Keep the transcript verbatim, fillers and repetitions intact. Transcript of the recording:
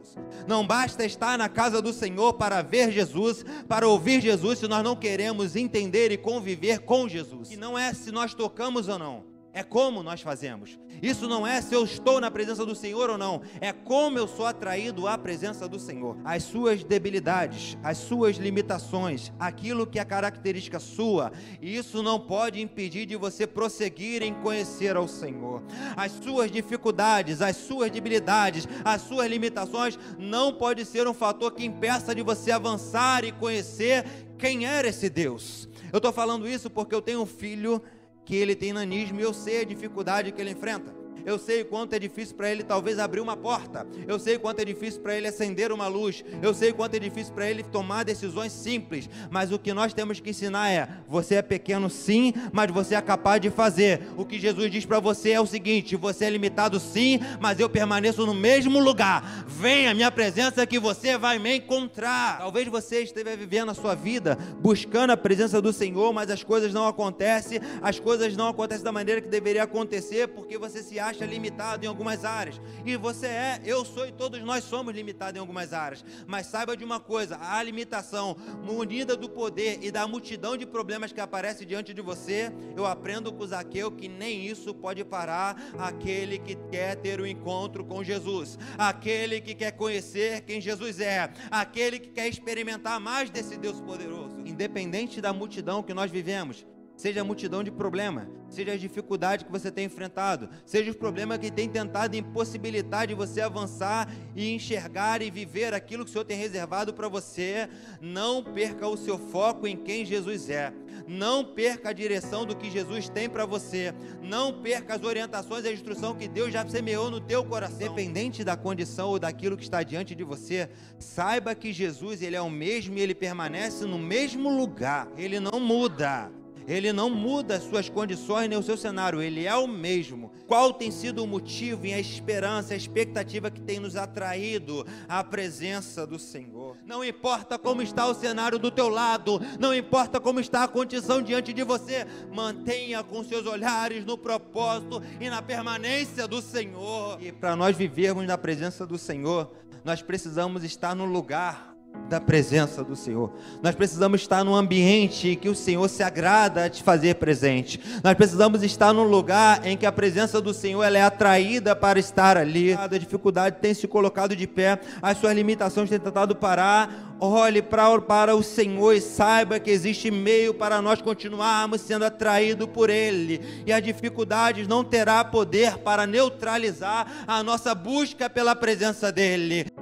Jesus. Não basta estar na casa do Senhor para ver Jesus, para ouvir Jesus, se nós não queremos entender e conviver com Jesus. E não é se nós tocamos ou não, é como nós fazemos. Isso não é se eu estou na presença do Senhor ou não, é como eu sou atraído à presença do Senhor. As suas debilidades, as suas limitações, aquilo que é característica sua, isso não pode impedir de você prosseguir em conhecer ao Senhor. As suas dificuldades, as suas debilidades, as suas limitações não pode ser um fator que impeça de você avançar e conhecer quem era esse Deus. Eu estou falando isso porque eu tenho um filho que ele tem nanismo e eu sei a dificuldade que ele enfrenta. Eu sei o quanto é difícil para ele talvez abrir uma porta. Eu sei o quanto é difícil para ele acender uma luz. Eu sei o quanto é difícil para ele tomar decisões simples. Mas o que nós temos que ensinar é: você é pequeno sim, mas você é capaz de fazer. O que Jesus diz para você é o seguinte: você é limitado sim, mas eu permaneço no mesmo lugar. Venha à minha presença que você vai me encontrar. Talvez você esteja vivendo a sua vida buscando a presença do Senhor, mas as coisas não acontecem. As coisas não acontecem da maneira que deveria acontecer, porque você se acha limitado em algumas áreas, e você é, eu sou e todos nós somos limitados em algumas áreas, mas saiba de uma coisa: a limitação munida do poder e da multidão de problemas que aparece diante de você, eu aprendo com Zaqueu que nem isso pode parar aquele que quer ter um encontro com Jesus, aquele que quer conhecer quem Jesus é, aquele que quer experimentar mais desse Deus poderoso. Independente da multidão que nós vivemos, seja a multidão de problema, seja a dificuldade que você tem enfrentado, seja os problemas que tem tentado impossibilitar de você avançar e enxergar e viver aquilo que o Senhor tem reservado para você, não perca o seu foco em quem Jesus é, não perca a direção do que Jesus tem para você, não perca as orientações e a instrução que Deus já semeou no teu coração. Independente da condição ou daquilo que está diante de você, saiba que Jesus, ele é o mesmo e ele permanece no mesmo lugar, ele não muda. Ele não muda as suas condições nem o seu cenário, ele é o mesmo. Qual tem sido o motivo e a esperança, a expectativa que tem nos atraído à presença do Senhor? Não importa como está o cenário do teu lado, não importa como está a condição diante de você, mantenha com seus olhares no propósito e na permanência do Senhor. E para nós vivermos na presença do Senhor, nós precisamos estar no lugar da presença do Senhor. Nós precisamos estar num ambiente que o Senhor se agrada a te fazer presente. Nós precisamos estar num lugar em que a presença do Senhor ela é atraída para estar ali. A dificuldade tem se colocado de pé, as suas limitações têm tentado parar. Olhe para, para o Senhor e saiba que existe meio para nós continuarmos sendo atraídos por Ele, e as dificuldades não terá poder para neutralizar a nossa busca pela presença dEle.